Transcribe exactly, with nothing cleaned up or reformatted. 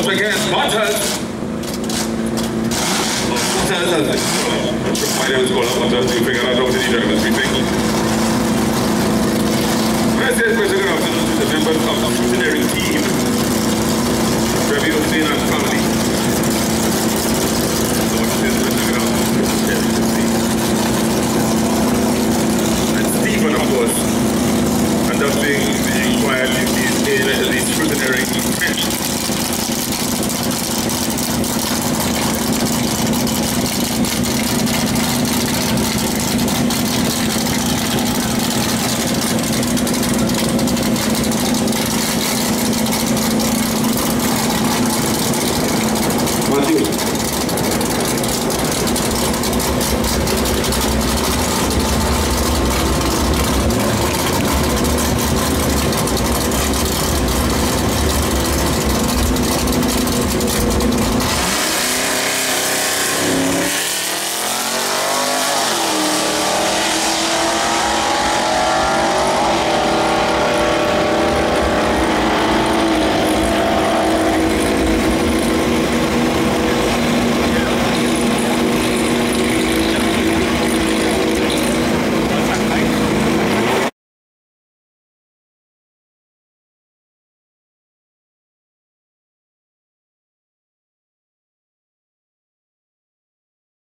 Once again, Butters. Butters. My name is called Butters. You figure out how to do the speaking. When I say special good afternoon to the members of the fusionary team, Review Hussein and family. So what is this special good